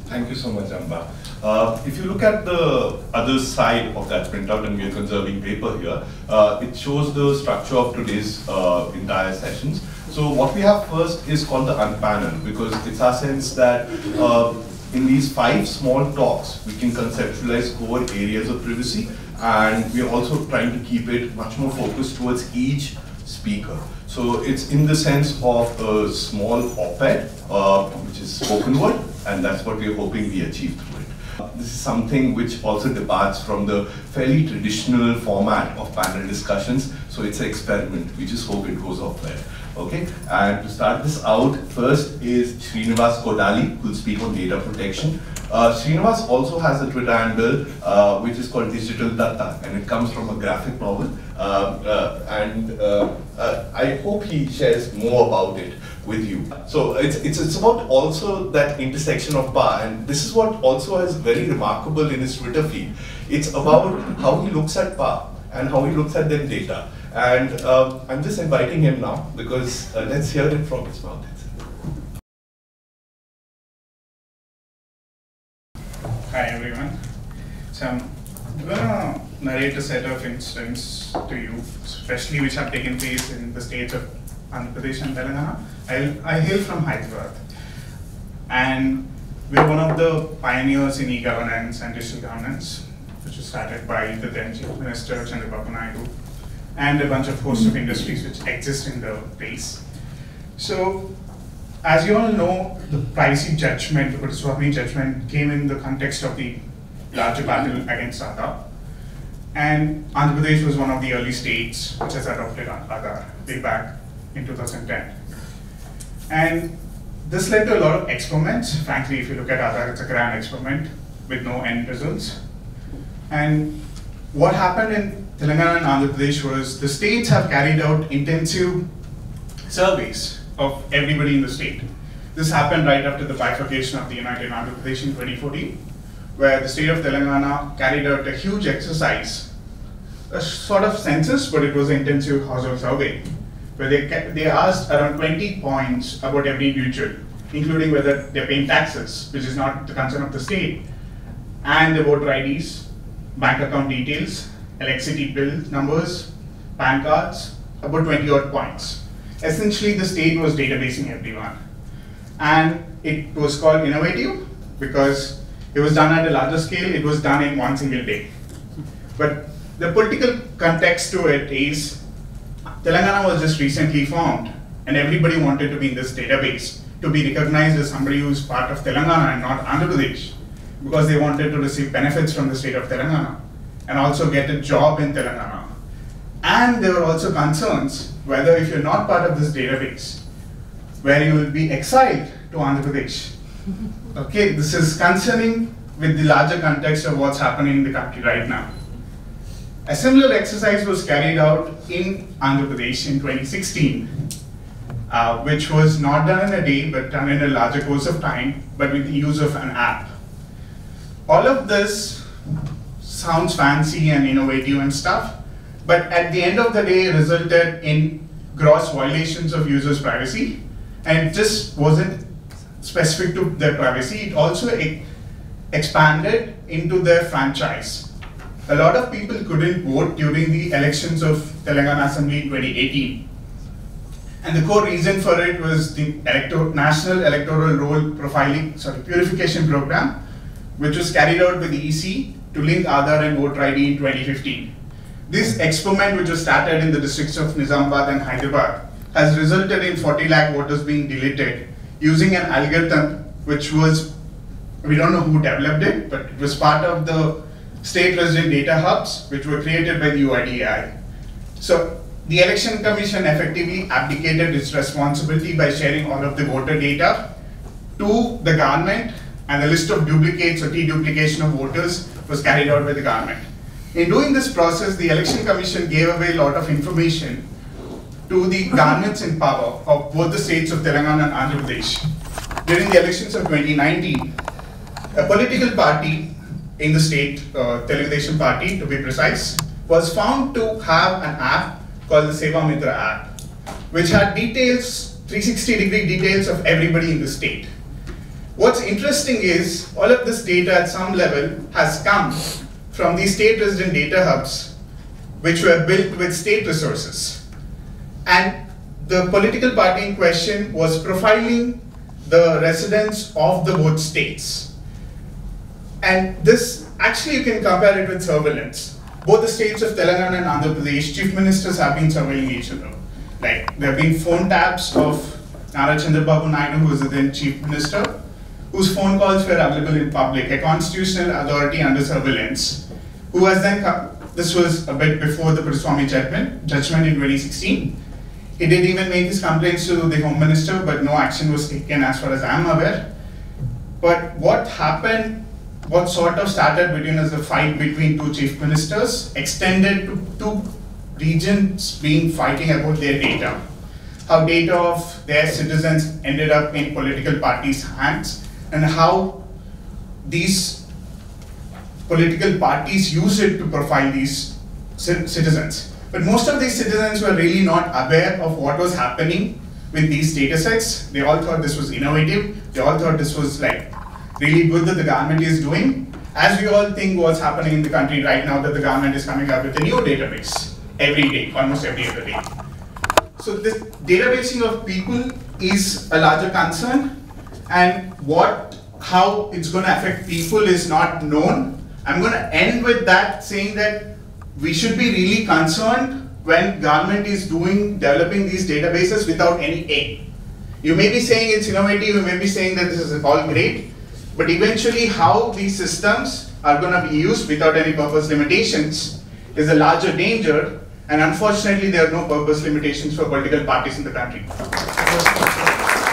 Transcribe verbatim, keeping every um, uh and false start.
Thank you so much, Amba. Uh, if you look at the other side of that printout, and we are conserving paper here, uh, it shows the structure of today's uh, entire sessions. So what we have first is called the Unpanel, because it's our sense that uh, in these five small talks, we can conceptualize core areas of privacy, and we are also trying to keep it much more focused towards each speaker. So it's in the sense of a small op-ed, uh, which is spoken word, and that's what we're hoping we achieve through it. Uh, this is something which also departs from the fairly traditional format of panel discussions, so it's an experiment. We just hope it goes off well. Okay, and to start this out, first is Srinivas Kodali, who will speak on data protection. Uh, Srinivas also has a Twitter handle, uh, which is called Digital Data, and it comes from a graphic novel. Uh, uh, and uh, uh, I hope he shares more about it with you. So it's, it's, it's about also that intersection of power, and this is what also is very remarkable in his Twitter feed. It's about how he looks at power and how he looks at their data. And uh, I'm just inviting him now, because uh, let's hear it from his mouth. Hi everyone. So I'm going to narrate a set of incidents to you, especially which have taken place in the states of Andhra Pradesh and Telangana. I'll, I hail from Hyderabad, and we're one of the pioneers in e-governance and digital governance, which was started by the then Chief Minister Chandrababu Naidu, and a bunch of host of industries which exist in the place. So, as you all know, the privacy judgment, the Buttress judgment, came in the context of the larger battle against Aadhaar. And Andhra Pradesh was one of the early states which has adopted Aadhaar way back in two thousand ten. And this led to a lot of experiments. Frankly, if you look at Aadhaar, it's a grand experiment with no end results. And what happened in Telangana and Andhra Pradesh was the states have carried out intensive surveys of everybody in the state. This happened right after the bifurcation of the United Andhra Pradesh in twenty fourteen, where the state of Telangana carried out a huge exercise, a sort of census, but it was an intensive household survey, where they, they asked around twenty points about every individual, including whether they're paying taxes, which is not the concern of the state, and the voter I Ds, bank account details, electricity bill numbers, PAN cards, about twenty odd points. Essentially, the state was databasing everyone. And it was called innovative because it was done at a larger scale, it was done in one single day. But the political context to it is, Telangana was just recently formed, and everybody wanted to be in this database, to be recognized as somebody who's part of Telangana and not Andhra Pradesh, because they wanted to receive benefits from the state of Telangana, and also get a job in Telangana. And there were also concerns whether if you're not part of this database, where you will be exiled to Andhra Pradesh. Okay, this is concerning with the larger context of what's happening in the country right now. A similar exercise was carried out in Andhra Pradesh in twenty sixteen, uh, which was not done in a day, but done in a larger course of time, but with the use of an app. All of this sounds fancy and innovative and stuff, but at the end of the day, it resulted in gross violations of users' privacy, and it just wasn't specific to their privacy, it also e expanded into their franchise. A lot of people couldn't vote during the elections of Telangana Assembly in twenty eighteen. And the core reason for it was the elector National Electoral Roll Profiling, sorry, Purification Program, which was carried out by the E C to link Aadhaar and voter I D in twenty fifteen. This experiment, which was started in the districts of Nizamabad and Hyderabad, has resulted in forty lakh voters being deleted using an algorithm which was, we don't know who developed it, but it was part of the state resident data hubs which were created by the U I D A I. So the Election Commission effectively abdicated its responsibility by sharing all of the voter data to the government, and the list of duplicates or deduplication of voters was carried out by the government. In doing this process, the Election Commission gave away a lot of information to the governments in power of both the states of Telangana and Andhra Pradesh. During the elections of twenty nineteen, a political party in the state, uh, Telangana Party to be precise, was found to have an app called the Seva Mitra app, which had details, three sixty degree details of everybody in the state. What's interesting is all of this data at some level has come from these state resident data hubs, which were built with state resources. And the political party in question was profiling the residents of the both states. And this, actually you can compare it with surveillance. Both the states of Telangana and Andhra Pradesh, chief ministers have been surveilling each other. Like, there have been phone taps of Nara Chandrababu Naidu, who was the then chief minister, whose phone calls were available in public, a constitutional authority under surveillance, who has then come, this was a bit before the Puruswamy judgment, judgment in twenty sixteen. He did even make his complaints to the Home Minister, but no action was taken as far as I am aware. But what happened, what sort of started between us a fight between two chief ministers, extended to two regions being fighting about their data. How data of their citizens ended up in political parties' hands, and how these political parties use it to profile these citizens. But most of these citizens were really not aware of what was happening with these data sets. They all thought this was innovative. They all thought this was like really good that the government is doing. As we all think what's happening in the country right now, that the government is coming up with a new database every day, almost every other day. So this databasing of people is a larger concern, and what, how it's going to affect people is not known. I'm going to end with that, saying that we should be really concerned when government is doing, developing these databases without any aim. You may be saying it's innovative, you may be saying that this is all great, but eventually how these systems are going to be used without any purpose limitations is a larger danger, and unfortunately there are no purpose limitations for political parties in the country.